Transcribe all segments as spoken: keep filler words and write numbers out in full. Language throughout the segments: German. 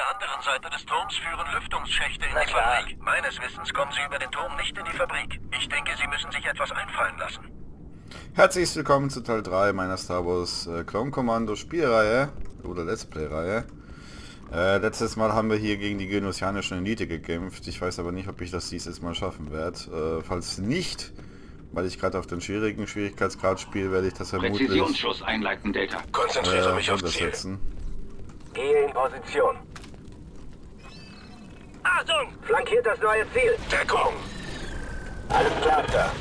anderen Seite des Turms führen Lüftungsschächte in die Fabrik. Meines Wissens kommen sie über den Turm nicht in die Fabrik. Ich denke, sie müssen sich etwas einfallen lassen. Herzlich willkommen zu Teil drei meiner Star Wars äh, Clone Commando Spielreihe oder Let's Play Reihe. Äh, letztes Mal haben wir hier gegen die geonosianische Elite gekämpft. Ich weiß aber nicht, ob ich das dieses Mal schaffen werde. Äh, falls nicht, weil ich gerade auf den schwierigen Schwierigkeitsgrad spiele, werde ich das vermutlich Präzisionsschuss einleiten, Delta. Konzentriere äh, mich auf Ziel. Gehe in Position. Achtung! Flankiert das neue Ziel. Deckung! Alles klar, Sir.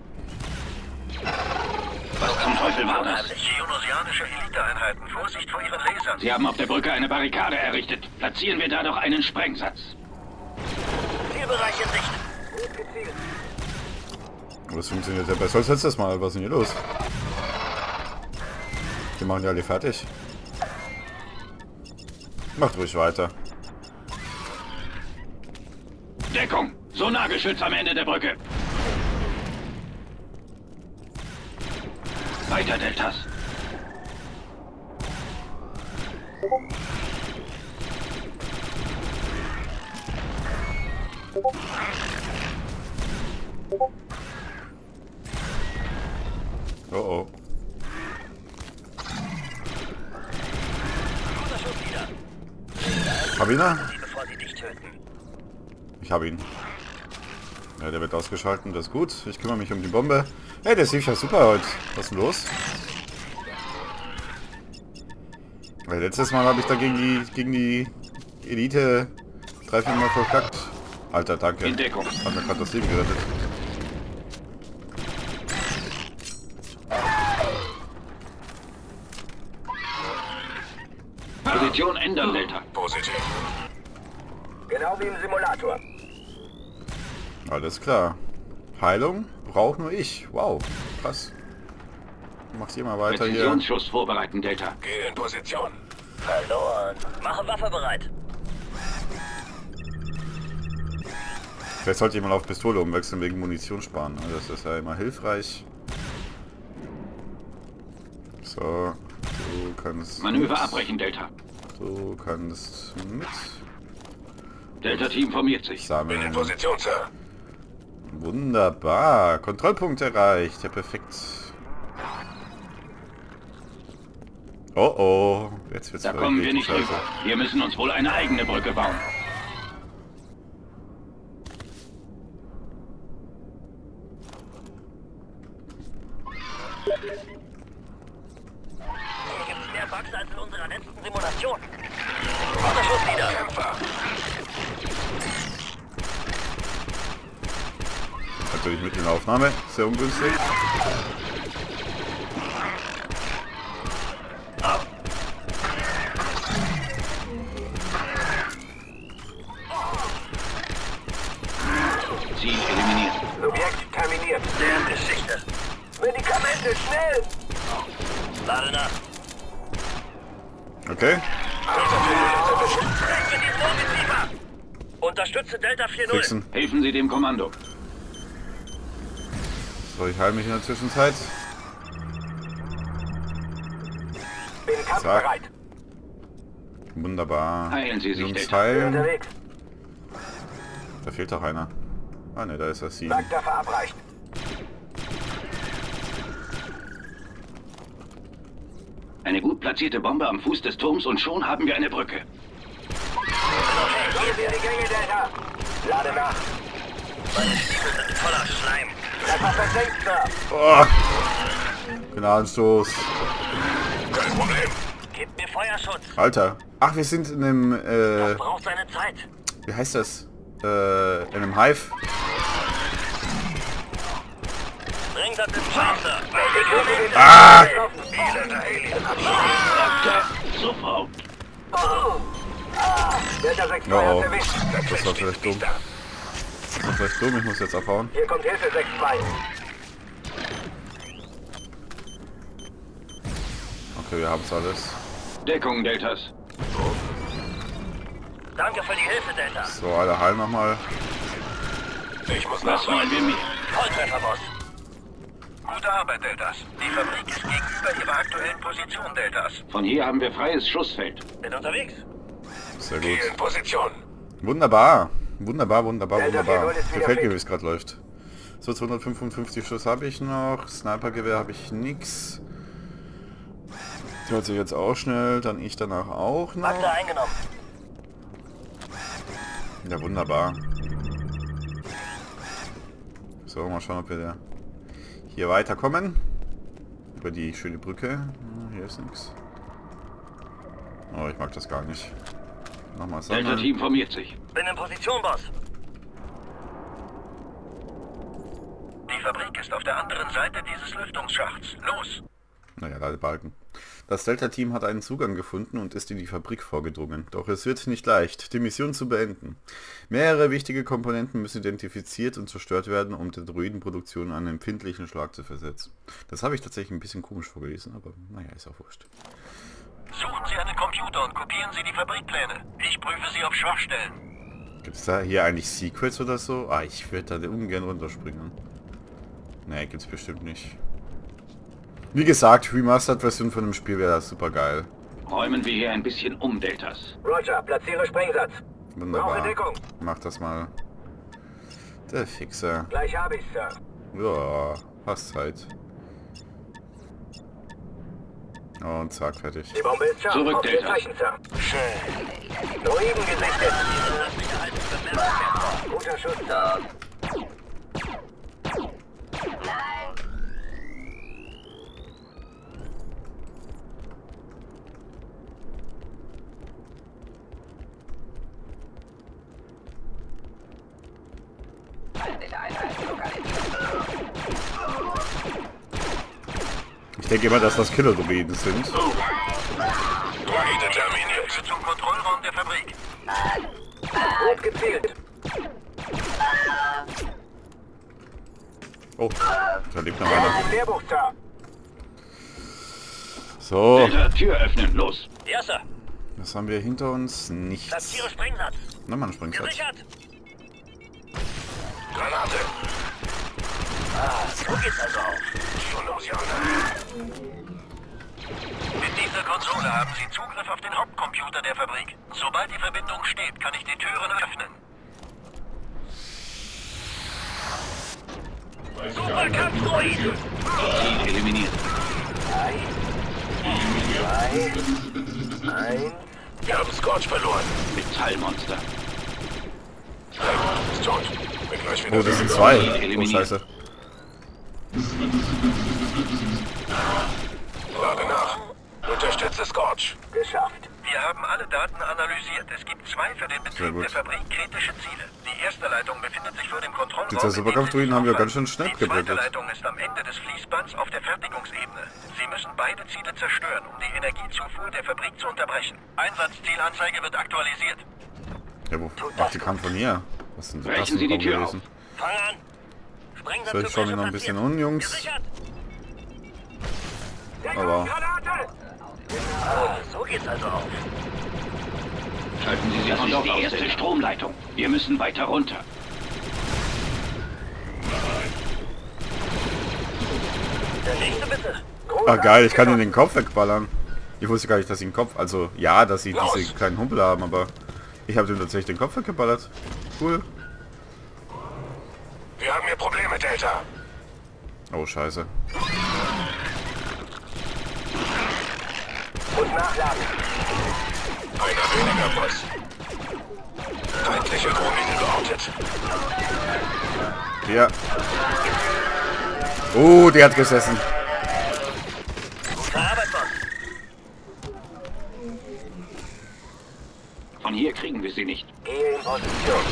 Was zum Teufel war das? Geonosianische Eliteeinheiten. Vorsicht vor ihren Lasern. Sie haben auf der Brücke eine Barrikade errichtet. Platzieren wir da doch einen Sprengsatz. Zielbereich in Sicht. Gut gezielt. Das funktioniert ja besser als letztes Mal. Was ist denn hier los? Die machen ja alle fertig. Macht ruhig weiter. Deckung! Sonargeschütz am Ende der Brücke. Weiter, Deltas. Oh oh. Hab ihn da? Bevor sie dich töten. Ich hab ihn. Ja, der wird ausgeschaltet, das ist gut. Ich kümmere mich um die Bombe. Hey, der lief ja super heute. Was ist denn los? Weil letztes Mal habe ich da gegen die gegen die Elite drei, vier Mal verkackt. Alter, danke. In Deckung. Hat mir gerade das Leben gerettet. Position ändern, Delta. Positiv. Genau wie im Simulator. Alles klar. Heilung braucht nur ich. Wow, krass. Mach's hier mal weiter hier. Präzisionsschuss vorbereiten, Delta. Gehe in Position. Verloren. Mache Waffe bereit. Vielleicht sollte ich mal auf Pistole umwechseln wegen Munition sparen. Das ist ja immer hilfreich. So, du kannst... Manöver mit. abbrechen, Delta. Du kannst mit Delta-Team formiert sich. Bin in sammeln. Position, Sir. Wunderbar. Kontrollpunkt erreicht. Ja, perfekt. Oh oh. Jetzt wird's Da vielleicht kommen wir richtig nicht scheiße. rüber. Wir müssen uns wohl eine eigene Brücke bauen. Hier gibt es mehr Bugs als in unserer letzten Simulation. Unterschuss wieder. Kämpfer. Natürlich mit in der Aufnahme. Sehr ungünstig. Ziel eliminiert. Subjekt terminiert. Der Geschichte. Medikamente, schnell! Lade nach. Okay. Unterstütze Delta vier null. Fixen. Helfen Sie dem Kommando. So, ich heile mich in der Zwischenzeit. Bin kampfbereit. Wunderbar. Heilen Sie sich, Jungs, Delta. heilen. Unterwegs. Da fehlt doch einer. Ah ne, da ist das sie. Wagter verabreicht. Eine gut platzierte Bombe am Fuß des Turms und schon haben wir eine Brücke. Hier sind die Gänge, Delta. Lade nach. Meine Stiefel sind voller Schleim. Das war versenkt, Sir. Oh. Gnadenstoß. Kein Problem. Gib mir Feuerschutz. Alter. Ach, wir sind in einem, äh, Braucht seine Zeit. wie heißt das? Äh, in einem Hive. Bring das ins Scharfe. Ah! Elender Alien. Doktor, sofort. Delta sechs Oh, zwei oh. hat erwischt. Das war vielleicht dumm. Das war vielleicht dumm, ich muss jetzt abhauen. Hier kommt Hilfe sechs zwei. Okay, wir haben's alles. Deckung, Deltas. Danke für die Hilfe, Delta. So, alle heilen nochmal. Ich muss Was wollen nachladen. wir mehr? Volltreffer, Boss. Gute Arbeit, Deltas. Die Fabrik ist gegenüber ihrer aktuellen Position, Deltas. Von hier haben wir freies Schussfeld. Bin unterwegs. Sehr Gehe gut. in Position. Wunderbar. Wunderbar, wunderbar, Delta wunderbar. vier ist wieder Gefällt mir, fit. wie es gerade läuft. So, zweihundertfünfundfünfzig Schuss habe ich noch. Snipergewehr habe ich nix. Die hört sich jetzt auch schnell. Dann ich danach auch noch. Akte eingenommen. Ja, wunderbar. So, mal schauen, ob wir da hier weiterkommen. Über die schöne Brücke. Hm, hier ist nichts. Oh, ich mag das gar nicht. Nochmal sammeln. Delta-Team formiert sich. Bin in Position, Boss. Die Fabrik ist auf der anderen Seite dieses Lüftungsschachts. Los! Naja, Ladebalken. Das Delta-Team hat einen Zugang gefunden und ist in die Fabrik vorgedrungen. Doch es wird nicht leicht, die Mission zu beenden. Mehrere wichtige Komponenten müssen identifiziert und zerstört werden, um der Droidenproduktion einen empfindlichen Schlag zu versetzen. Das habe ich tatsächlich ein bisschen komisch vorgelesen, aber naja, ist auch wurscht. Suchen Sie einen Computer und kopieren Sie die Fabrikpläne. Ich prüfe sie auf Schwachstellen. Gibt es da hier eigentlich Secrets oder so? Ah, ich würde da ungern runterspringen. Nee, gibt's bestimmt nicht. Wie gesagt, Remastered-Version von dem Spiel wäre das super geil. Räumen wir hier ein bisschen um, Deltas. Roger, platziere Sprengsatz. Wunderbar. Deckung. Mach das mal. Der Fixer. Gleich habe ich, Sir. Ja, hast Zeit. Und zack, fertig. Die Bombe ist scharf. Zurück, Auf Ihr Delta. Zeichen, Sir. Schön. Droiden gesichtet. Guter Schuss, Sir. Ich denke immer, dass das Killer-Droiden sind. Droide terminiert. Zum Kontrollraum der Fabrik. Gut gezielt. Oh, da lebt noch einer. Lehrbuch, Sir. So, Delta, Tür öffnen, los. Ja, Sir. was haben wir hinter uns? Nichts. Platziere Sprengsatz. Nochmal ein Springsatz. Gesichert. Granate. Ah, so geht's also auf. Mit dieser Konsole haben Sie Zugriff auf den Hauptcomputer der Fabrik. Sobald die Verbindung steht, kann ich die Türen öffnen. Superkampfdroiden. Ziel eliminiert. Ein. Wir haben Scorch verloren. Metallmonster. Ist tot. Bin gleich wieder Oh, das sind zwei. Oh, scheiße. Lade nach. Unterstütze Scorch. Geschafft. Wir haben alle Daten analysiert. Es gibt zwei für den Sehr Betrieb gut. der Fabrik kritische Ziele. Die erste Leitung befindet sich vor dem Kontrollraum. Dieser Superkampfdroiden haben wir ganz schön schnell Die zweite gebrettet. Leitung ist am Ende des Fließbands auf der Fertigungsebene. Sie müssen beide Ziele zerstören, um die Energiezufuhr der Fabrik zu unterbrechen. Einsatzzielanzeige wird aktualisiert. Ja, wo macht die Kam von hier? Was sind das Brechen Sie denn die Tür gewesen? Fang an. Sprengsatz So, ich für schau mir Fläche noch ein bisschen platziert. um, Jungs. Gesichert. Aber Ah, so geht's also auf. Schalten Sie sich Das von ist dort die aus, erste Delta. Stromleitung. Wir müssen weiter runter. Der nächste bitte. ah, geil, ich kann ihn den Kopf wegballern. Ich wusste gar nicht, dass sie den Kopf... Also, ja, dass sie Los. diese kleinen Humpel haben, aber... Ich habe dem tatsächlich den Kopf weggeballert. Cool. Wir haben hier Probleme, Delta. Oh, scheiße. Und nachladen. Einer weniger, Boss. Feindliche Drohnen geortet. Ja. Oh, der hat gesessen. Gute Arbeit, Boss. Von hier kriegen wir sie nicht. Gehe in Position.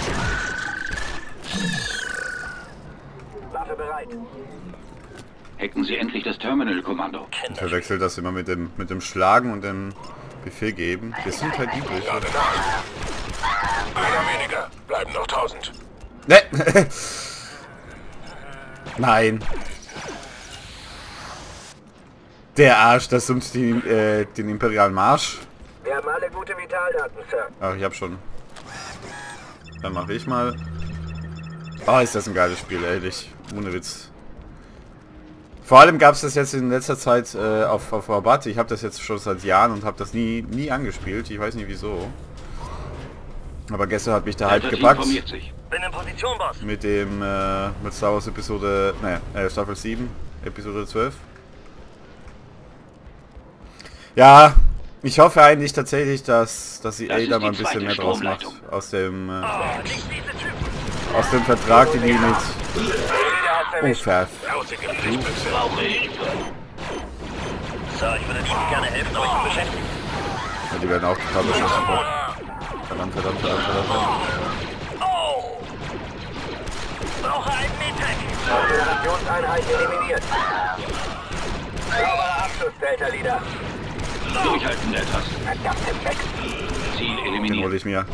Waffe bereit. Hacken Sie endlich das Terminal-Kommando. Ich verwechsel das immer mit dem mit dem Schlagen und dem Befehl geben. Gesundheit übrig. Lade nach. Einer weniger. Bleiben noch tausend. Ne. Nein. Der Arsch, das summt die, äh, den imperialen Marsch. Wir haben alle gute Vitaldaten, Sir. Ach, ich hab schon. Dann mache ich mal. Oh, ist das ein geiles Spiel, ehrlich. Ohne Witz. Vor allem gab es das jetzt in letzter Zeit äh, auf, auf Rabatt. Ich habe das jetzt schon seit Jahren und habe das nie nie angespielt. Ich weiß nicht wieso. Aber gestern hat mich der Hype Delta Team gepackt. formiert sich. Bin in Position, Boss. Mit dem, äh, mit Star Wars Episode, ne, äh, Staffel sieben, Episode zwölf. Ja, ich hoffe eigentlich tatsächlich, dass, dass E A Das da ist mal ein die bisschen zweite mehr draus macht. Stromleitung. Aus dem, äh, Oh, nicht diese Typen. aus dem Vertrag, den die mit... Oh, Pferd. Brauche Hilfe. So, ich würde Ihnen gerne helfen, aber ich bin beschäftigt. Ja, die werden auch total beschissen. Verdammt, verdammt, verdammt, verdammt. Oh! Brauche einen Medpack. Operationseinheit eliminiert. Sauberer Abschluss, Delta-Leader. Durchhalten, Deltas. Verdammte Dreck. Ziel Den hole eliminiert. ich mir.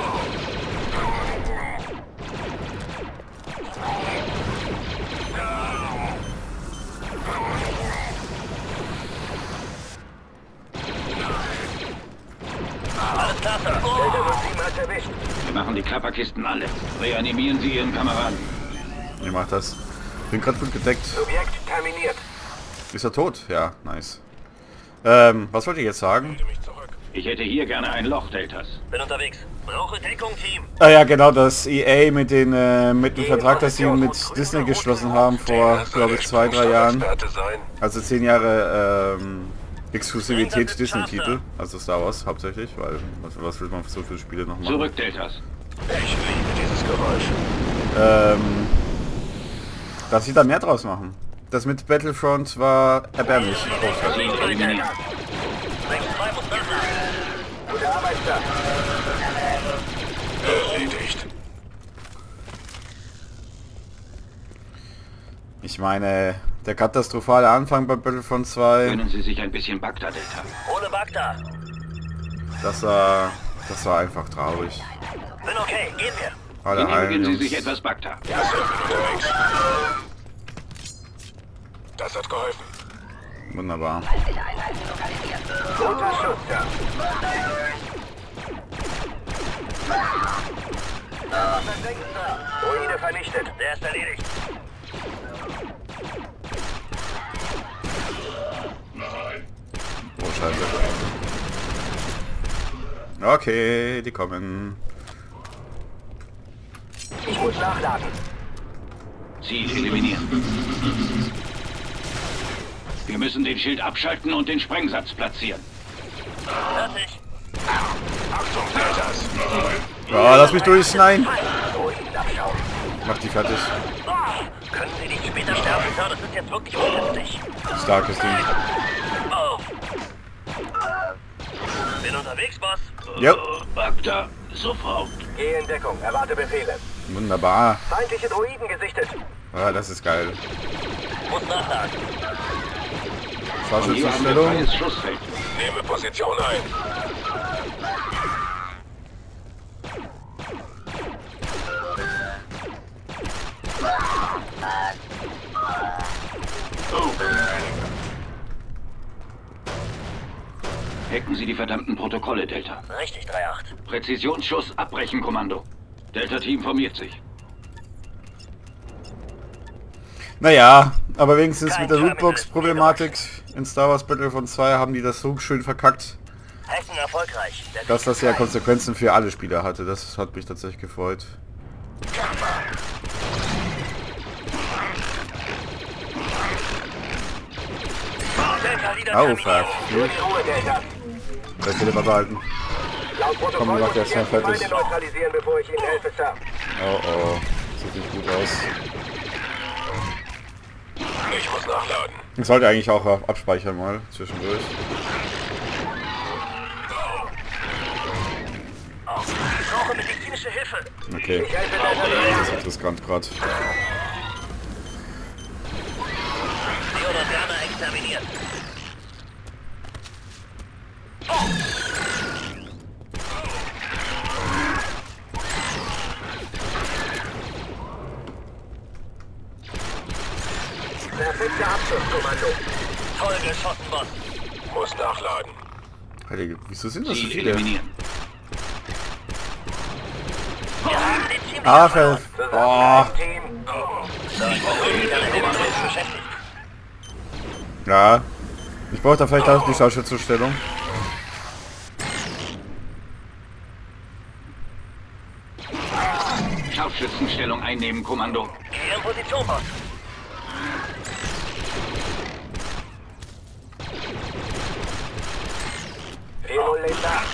Alles klar, Sir. Delta sieben hat erwischt. Wir machen die Klapperkisten alle. Reanimieren Sie Ihren Kameraden. Ihr macht das. Bin gerade gut gedeckt. Subjekt terminiert. Ist er tot? Ja, nice. Ähm, was wollte ich jetzt sagen? Ich hätte hier gerne ein Loch, Deltas. Bin unterwegs. Brauche Deckung, Team. Ah ja, genau, das E A mit den äh, mit dem Vertrag, das sie mit Disney geschlossen haben vor, glaube ich, zwei, drei Jahren. Also zehn Jahre ähm, Exklusivität Disney-Titel, also Star Wars hauptsächlich, weil was, was will man für so viele Spiele noch machen? Zurück, Deltas. Ich liebe dieses Geräusch. Ähm, dass sie da mehr draus machen. Das mit Battlefront war erbärmlich. Oh, Ziel eliminiert. sechs zwei muss nachladen. Gute Arbeit, Sir. Erledigt. ich meine, der katastrophale Anfang bei Battlefront zwei, Gönnen Sie sich ein bisschen Bagda, Delta. Ohne Bagda. das war, das war einfach traurig. Bin okay, gehen wir. Alle heilen, Genehmigen Sie Jungs. sich etwas Bagda. Ja, Sir, bin unterwegs. Das hat geholfen. Wunderbar. Guter Schuss, Sir. Versenkt, Sir. Droide vernichtet. Der ist erledigt. Oh, scheiße. Okay, die kommen. Ich muss nachladen. Ziel eliminieren. Wir müssen den Schild abschalten und den Sprengsatz platzieren. Fertig. Achtung, Deltas. Oh, lass mich durch, nein. Droiden abschauen. Mach die fertig. Oh, können Sie nicht später sterben, Sir? Das ist jetzt wirklich ungünstig. Starkes Ding. Oh. Bin unterwegs, Boss. Jo, Bagda, sofort. Geh in Deckung. Erwarte Befehle. wunderbar. Feindliche Droiden gesichtet. Ah, das ist geil. Muss nachladen. Hier haben wir Scharfschützenstellung. freies Schussfeld. Nehme Position ein. Hacken Sie die verdammten Protokolle, Delta. Richtig, drei acht. Präzisionsschuss abbrechen, Kommando. Delta-Team formiert sich. Naja, aber wenigstens Kein mit der Terminal Lootbox-Problematik in Star Wars Battlefront zwei haben die das so schön verkackt, Hacken erfolgreich. Der dass das ja Konsequenzen für alle Spieler hatte. Das hat mich tatsächlich gefreut. Delta-Leader Au, terminiert. fuck. Nur die Ruhe, Delta. Bei Philipp behalten. Laut Protokoll Komm, mach muss jetzt ich mal erst die fertig. Feinde neutralisieren, bevor ich Ihnen helfe, Sir. Oh oh, sieht nicht gut aus. Ich muss nachladen. Ich sollte eigentlich auch abspeichern mal zwischendurch. Oh, ich brauche medizinische Hilfe. Okay, Ich helfe Delta. das ist riskant gerade. Deodorana exterminiert. Perfekter Abschluss, Kommando. Voll geschossen, Boss. Muss nachladen. Heilige, wieso sind das so Ziel viele? eliminieren. Wir haben den Team Ah, ver... Oh. Team. So, ich brauche keine Hilfe, aber ist beschäftigt. Ja. Ich brauche da vielleicht auch die falsche. Scharfschützenstellung einnehmen, Kommando. Geh in Position, Boss. Helo legt nach.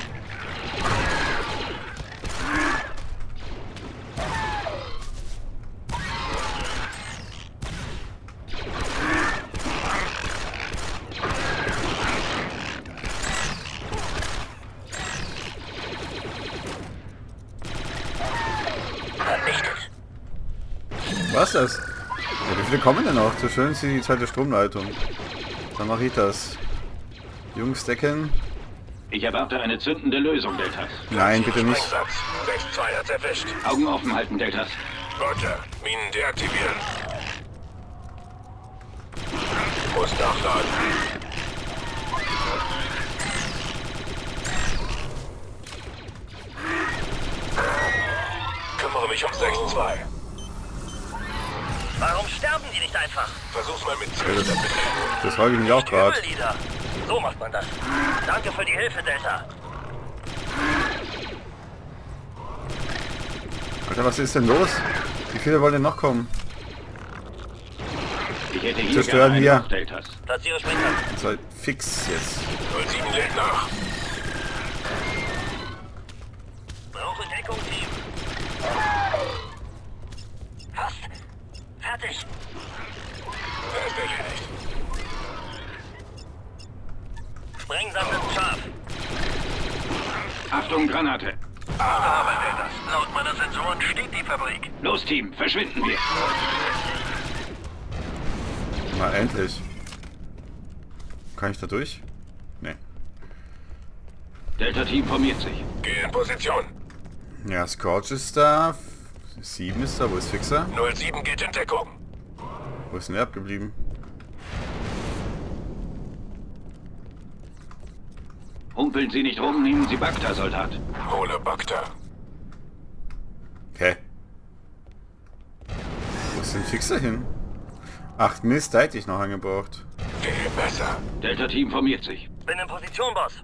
Was ist das? Ja, wie viele kommen denn noch? So schön ist die zweite Stromleitung. Dann mache ich das. Jungs, decken. Ich erwarte eine zündende Lösung, Deltas. Nein, bitte nicht. sechs zwei hat's erwischt. Augen offen halten, Deltas. Roger. Minen deaktivieren. Muss nachladen. Kümmere mich um sechs zwei. Warum sterben die nicht einfach? Versuch's mal mit Ja, das, Ziel. das frage ich mich auch gerade. Übellieder. So macht man das. Danke für die Hilfe, Delta. Alter, was ist denn los? Wie viele wollen denn noch kommen? Ich hätte hier Zerstören gerne wir. einen auf, Deltas. Platziere Springer. Seid fix jetzt. null sieben lädt nach. Brauche Deckung, Team. Fast. Fertig. Er ist erledigt. Sprengsatz ist scharf. Achtung, Granate. Aber Deltas, laut meiner Sensoren steht die Fabrik. Los, Team, verschwinden wir. Na, endlich. Kann ich da durch? Nee. Delta-Team formiert sich. Geh in Position. Ja, Scorch ist da. sieben ist da. Wo ist Fixer? null sieben geht in Deckung. Wo ist denn er abgeblieben? Humpeln Sie nicht rum, nehmen Sie Bacta, Soldat. Hole Bacta. Hä? Wo ist denn Fixer hin? Ach Mist, da hätte ich noch angebraucht. Geh besser. Delta-Team formiert sich. Bin in Position, Boss.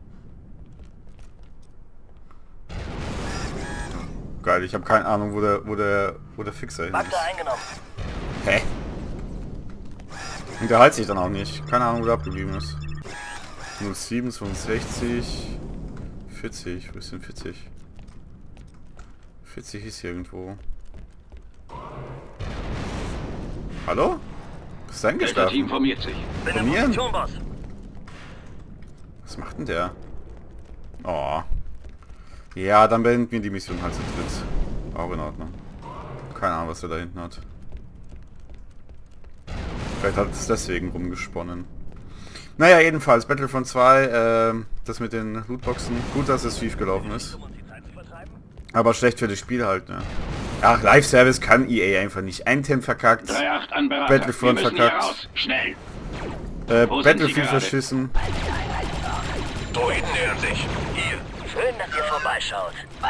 Geil, ich habe keine Ahnung, wo der, wo der, wo der Fixer hin Bagda ist. eingenommen. Hä? Und der heilt sich dann auch nicht. Keine Ahnung, wo der abgeblieben ist. null sieben, zweiundsechzig, vierzig. Wo ist denn vierzig? vierzig ist hier irgendwo. Hallo? Bist du Delta-Team eingeschlafen? formiert sich. Bin in Formieren? Position, Boss. Was macht denn der? Oh. Ja, dann beenden wir die Mission halt zu dritt. Auch in Ordnung. Keine Ahnung, was er da hinten hat. Vielleicht hat es deswegen rumgesponnen. Naja, jedenfalls, Battlefront zwei, äh, das mit den Lootboxen. Gut, dass es schief gelaufen ist. Um uns die Zeit zu vertreiben? Aber schlecht für das Spiel halt, ne? Ach, Live-Service kann E A einfach nicht. Anthem verkackt. drei acht an Berater. Battlefront wir müssen hier verkackt. raus. Schnell. Äh, Wo sind Sie Battlefield gerade? verschissen. Droiden nähern sich. Hier. Schön, dass ihr vorbeischaut.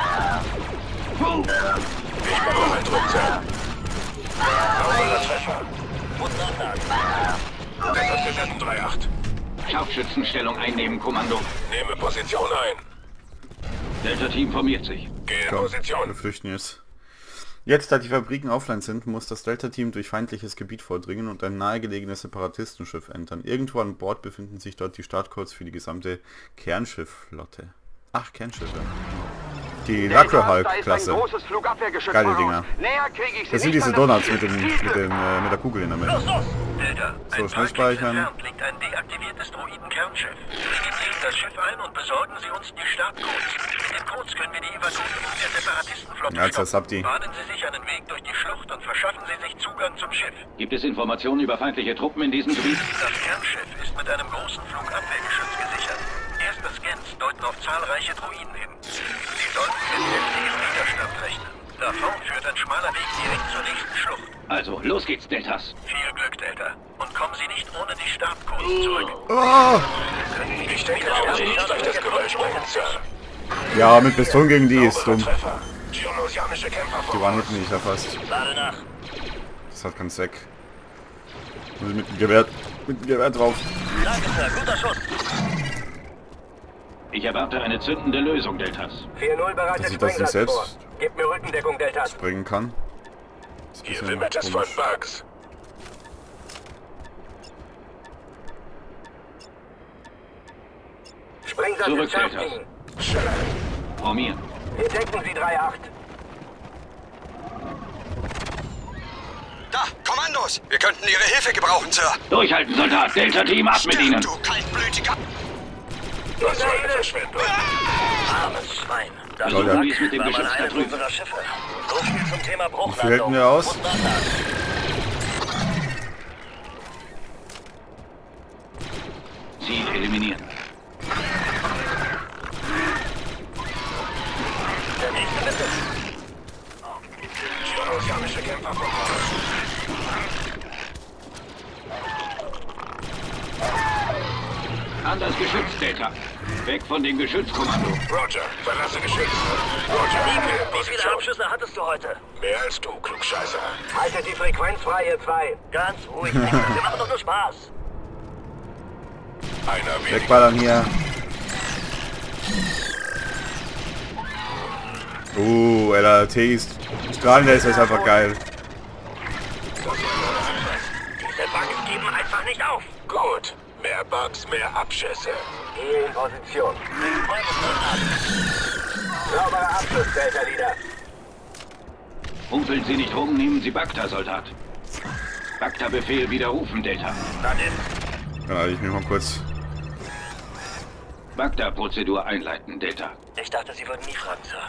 Ich brauche einen Druckzell. Sauberer Treffer. Muss nachladen. Das ist der drei acht. Scharfschützenstellung einnehmen, Kommando. Nehme Position ein. Delta-Team formiert sich. Geh in Komm, wir Position. flüchten jetzt. Jetzt, da die Fabriken offline sind, muss das Delta-Team durch feindliches Gebiet vordringen und ein nahegelegenes Separatistenschiff entern. Irgendwo an Bord befinden sich dort die Startcodes für die gesamte Kernschiffflotte. Ach, Kernschiffe. Die Lacrahulk-Klasse. Geile Dinger. Das sind diese Donuts mit, dem, mit, dem, äh, mit der Kugel in der Mitte. Los, los! Delta, So, ein schnell paar Klicks speichern. entfernt liegt ein deaktiviertes Droiden-Kernschiff. Legen Sie in das Schiff ein und besorgen Sie uns die Startcodes. Mit den Codes können wir die Evakuierung der Separatistenflotte Ja, jetzt stoppen. habt ihr. Bahnen Sie sich einen Weg durch die Schlucht und verschaffen Sie sich Zugang zum Schiff. Gibt es Informationen über feindliche Truppen in diesem Gebiet? Das Kernschiff ist mit einem großen Flugabwehrgeschütz gesichert. Erste Scans deuten auf zahlreiche Droiden hin. Sie sollten mit heftigem Widerstand rechnen. Davon führt ein schmaler Weg direkt zur nächsten Schlucht. Also, los geht's, Deltas. Viel Glück, Delta. Und kommen Sie nicht ohne die Startcodes zurück. Oh! Ich denke, wir werden nicht durch das Geröll springen, Sir. Ja, mit Pistolen gegen die ist dumm. Treffer. Geonosianische Kämpfer Die waren hinten nicht erfasst. Lade nach. Das hat keinen Zweck. Muss ich mit dem Gewehr, mit dem Gewehr drauf. Danke, Sir. Guter Schuss. Ich erwarte eine zündende Lösung, Deltas. vier null Dass bereitet ich das nicht Springplatz vor. selbst Gib mir Rückendeckung, Deltas. springen kann. Das ist ein Hier bisschen wimmelt es von komisch. Bugs. Springsatz Zurück, in Scharf Deltas. ziehen. Formieren. Wir decken Sie drei acht. Da, Kommandos! Wir könnten Ihre Hilfe gebrauchen, Sir. Durchhalten, Soldat. Delta-Team, ab mit Ihnen. Du kaltblütiger... Was soll eine Verschwendung? Armes Schwein. Das Soll Versuchen ja. Sie es mit dem war mal Geschütz da eines drüben. unserer Schiffe. So viel zum Thema Wie viel hätten Bruchlandung. wir aus? Und Nachladen. Ziel eliminieren. Der nächste bitte. Ozeanische Kämpfer vom Mars. An das Geschütz, Delta. Weg von dem Geschützkommando. Roger, verlasse Geschütz. Roger, Wie in viele Position. Abschüsse hattest du heute? Mehr als du, Klugscheißer. Haltet die Frequenz frei, ihr zwei. Ganz ruhig. Wir machen doch nur Spaß. Einer weniger. Wegballern hier. Uh, L R T ist... Strahlenlaser ist einfach geil. Diese Bugs geben einfach nicht auf. Gut. Mehr Bugs, mehr Abschüsse. Hier in Position. Sauberer Abschluss, Delta-Leader. Rumpeln Sie nicht rum, nehmen Sie Bacta, Soldat. Bacta-Befehl widerrufen, Delta. Dann ist. Dann halte ich mich mal kurz. Bacta-Prozedur einleiten, Delta. Ich dachte, Sie würden nie fragen, Sir.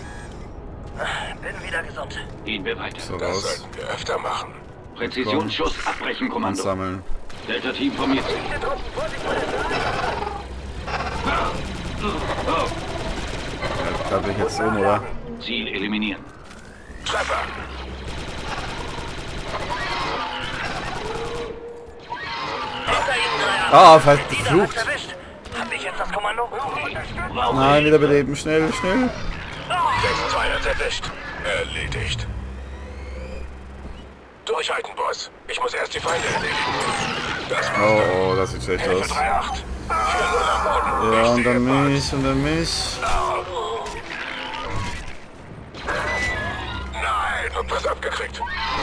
Bin wieder gesund. Gehen wir weiter. So Das raus. sollten wir öfter machen. Präzisionsschuss abbrechen, Kommando. Sammeln. Delta-Team formiert sich. Oh, Ja, da bin ich jetzt um, oder? Ziel eliminieren. Treffer. Hinter Ihnen drei ab. Ah, Leader verflucht. hat's erwischt. Hab ich jetzt das Kommando? Nein, wieder beleben. Schnell, schnell. sechs zwei hat erwischt. Erledigt. Durchhalten, Boss. Ich muss erst die Feinde erledigen. Das Oh, oh, das sieht schlecht aus. drei acht. vier null am Boden. Ja, und Richtige dann Bugs. mich, und dann mich. Nein, hab was abgekriegt.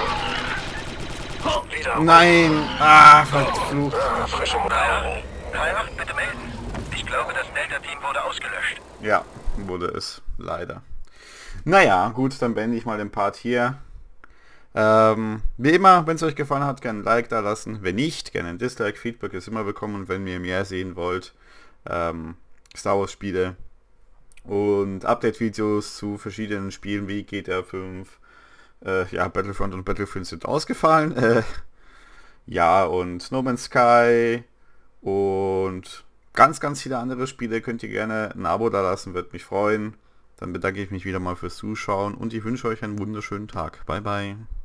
Wieder. Nein! Ah, verflucht. Ah, frische Mutter. drei acht, bitte melden. Ich glaube, das Delta-Team wurde ausgelöscht. Ja, wurde es. Leider. Naja, gut, dann beende ich mal den Part hier. Ähm, wie immer, wenn es euch gefallen hat, gerne ein Like da lassen. Wenn nicht, gerne ein Dislike. Feedback ist immer willkommen. Und wenn ihr mehr sehen wollt, ähm, Star Wars Spiele und Update-Videos zu verschiedenen Spielen wie G T A fünf, äh, ja, Battlefront und Battlefield sind ausgefallen. Äh, ja, und No Man's Sky und ganz, ganz viele andere Spiele könnt ihr gerne ein Abo da lassen, würde mich freuen. Dann bedanke ich mich wieder mal fürs Zuschauen und ich wünsche euch einen wunderschönen Tag. Bye, bye.